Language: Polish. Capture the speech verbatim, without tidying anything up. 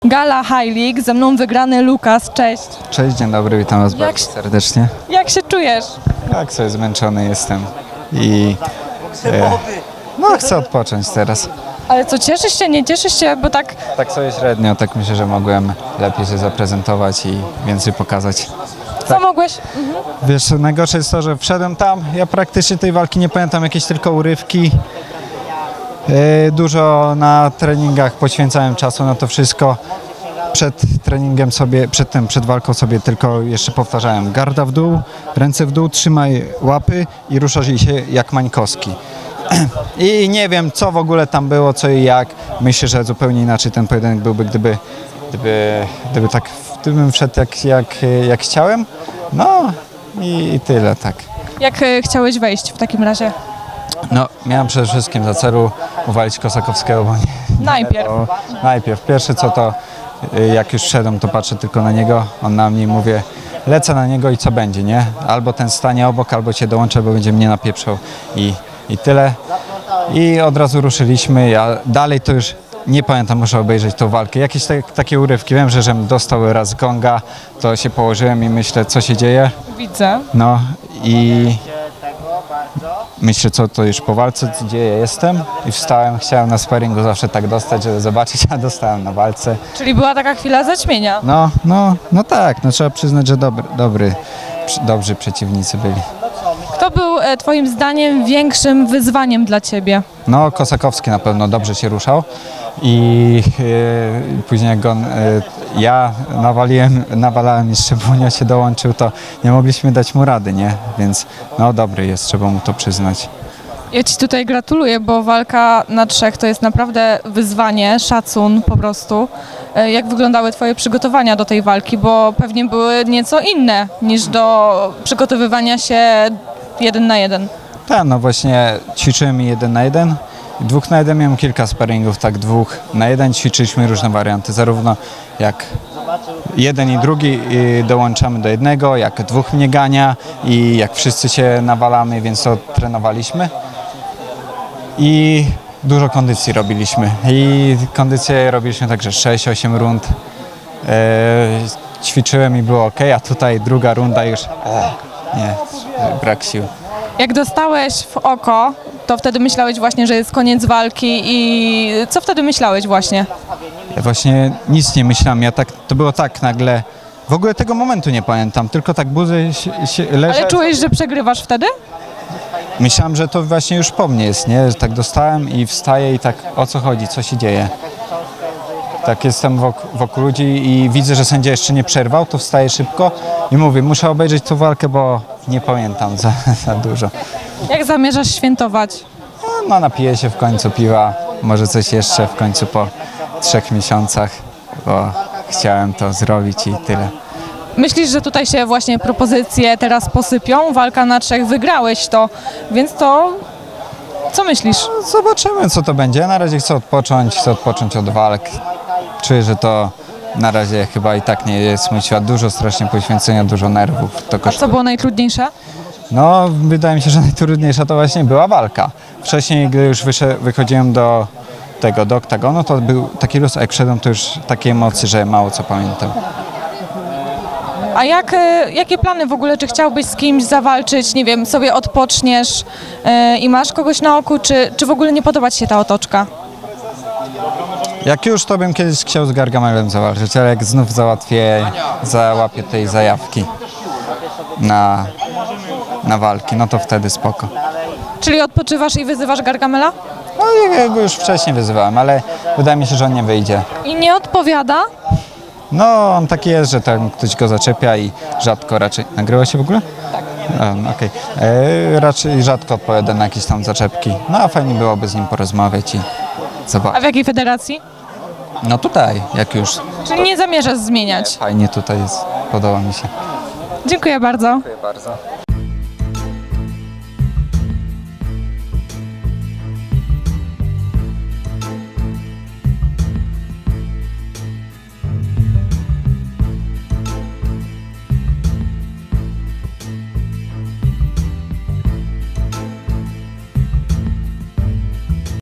Gala High League, ze mną wygrany Lukas, cześć. Cześć, dzień dobry, witam Was Jak bardzo się- serdecznie. Jak się czujesz? Tak, sobie zmęczony jestem i e, no chcę odpocząć teraz. Ale co, cieszysz się, nie cieszysz się, bo tak... Tak sobie średnio, tak myślę, że mogłem lepiej się zaprezentować i więcej pokazać. Co mogłeś? Wiesz, najgorsze jest to, że wszedłem tam, ja praktycznie tej walki nie pamiętam, jakieś tylko urywki. E, dużo na treningach poświęcałem czasu na to wszystko. Przed treningiem sobie, przed tym, przed walką sobie tylko jeszcze powtarzałem garda w dół, ręce w dół, trzymaj łapy i ruszasz się jak Mańkowski. I nie wiem, co w ogóle tam było, co i jak. Myślę, że zupełnie inaczej ten pojedynek byłby, gdyby, gdyby, gdyby tak gdybym wszedł jak, jak, jak chciałem. No i, i tyle, tak. Jak e, chciałeś wejść w takim razie? No, miałem przede wszystkim za celu uwalić Kosakowskiego, bo nie, Najpierw. Bo najpierw. Pierwsze co to, y, jak już szedłem, to patrzę tylko na niego, on na mnie i mówię, lecę na niego i co będzie, nie? Albo ten stanie obok, albo cię dołączę, bo będzie mnie napieprzał i, i tyle. I od razu ruszyliśmy, ja dalej to już nie pamiętam, muszę obejrzeć tą walkę. Jakieś tak, takie urywki, wiem, że żem dostał raz gonga, to się położyłem i myślę, co się dzieje. Widzę. No i myślę, co to już po walce, gdzie ja jestem i wstałem, chciałem na sparingu zawsze tak dostać, żeby zobaczyć, a dostałem na walce. Czyli była taka chwila zaćmienia. No, no, no tak, no trzeba przyznać, że dobry, dobry, przy- dobrzy przeciwnicy byli. Kto był e, twoim zdaniem większym wyzwaniem dla ciebie? No, Kosakowski na pewno dobrze się ruszał i e, później jak go, e, ja nawaliłem, nawalałem i Szczebunio się dołączył, to nie mogliśmy dać mu rady, nie? Więc no dobry jest, trzeba mu to przyznać. Ja ci tutaj gratuluję, bo walka na trzech to jest naprawdę wyzwanie, szacun po prostu. E, Jak wyglądały twoje przygotowania do tej walki, bo pewnie były nieco inne niż do przygotowywania się jeden na jeden. Tak, no właśnie ćwiczyłem jeden na jeden. Dwóch na jeden miałem kilka sparingów, tak dwóch na jeden ćwiczyliśmy różne warianty, zarówno jak jeden i drugi y, dołączamy do jednego, jak dwóch mnie gania i jak wszyscy się nawalamy, więc to trenowaliśmy. I dużo kondycji robiliśmy i kondycję robiliśmy także sześć osiem rund. E, ćwiczyłem i było ok, a tutaj druga runda już e, nie, brak sił. Jak dostałeś w oko, to wtedy myślałeś właśnie, że jest koniec walki i co wtedy myślałeś właśnie? Ja właśnie nic nie myślałem, ja tak, to było tak nagle, w ogóle tego momentu nie pamiętam, tylko tak budzę się, się leżę. Ale czułeś, że przegrywasz wtedy? Myślałem, że to właśnie już po mnie jest, nie? Że tak dostałem i wstaję i tak o co chodzi, co się dzieje. Tak jestem wokół, wokół ludzi i widzę, że sędzia jeszcze nie przerwał, to wstaję szybko i mówię, muszę obejrzeć tą walkę, bo nie pamiętam za, za dużo. Jak zamierzasz świętować? No napiję się w końcu piwa, może coś jeszcze w końcu po trzech miesiącach, bo chciałem to zrobić i tyle. Myślisz, że tutaj się właśnie propozycje teraz posypią? Walka na trzech, wygrałeś to, więc to co myślisz? Zobaczymy, co to będzie. Na razie chcę odpocząć, chcę odpocząć od walk. Czuję, że to na razie chyba i tak nie jest mój świat. Dużo strasznie poświęcenia, dużo nerwów. To A kosztuje. co było najtrudniejsze? No, wydaje mi się, że najtrudniejsza to właśnie była walka. Wcześniej, gdy już wysze- wychodziłem do tego, do oktagonu, to był taki luz, a jak wszedłem, to już takie emocje, że mało co pamiętam. A jak, e, jakie plany w ogóle? Czy chciałbyś z kimś zawalczyć? Nie wiem, sobie odpoczniesz e, i masz kogoś na oku, czy, czy w ogóle nie podoba ci się ta otoczka? Jak już, to bym kiedyś chciał z Gargamelem zawalczyć, ale jak znów załatwię, załapię tej zajawki na, na walki, no to wtedy spoko. Czyli odpoczywasz i wyzywasz Gargamela? No ja go już wcześniej wyzywałem, ale wydaje mi się, że on nie wyjdzie. I nie odpowiada? No, on taki jest, że tam ktoś go zaczepia i rzadko raczej... Nagrywa się w ogóle? Tak. Okej. E, Raczej rzadko odpowiada na jakieś tam zaczepki. No, a fajnie byłoby z nim porozmawiać i A zobaczyć. w jakiej federacji? No tutaj, jak już. Czyli nie zamierzasz zmieniać. Fajnie tutaj jest, podoba mi się. Dziękuję bardzo. Dziękuję bardzo.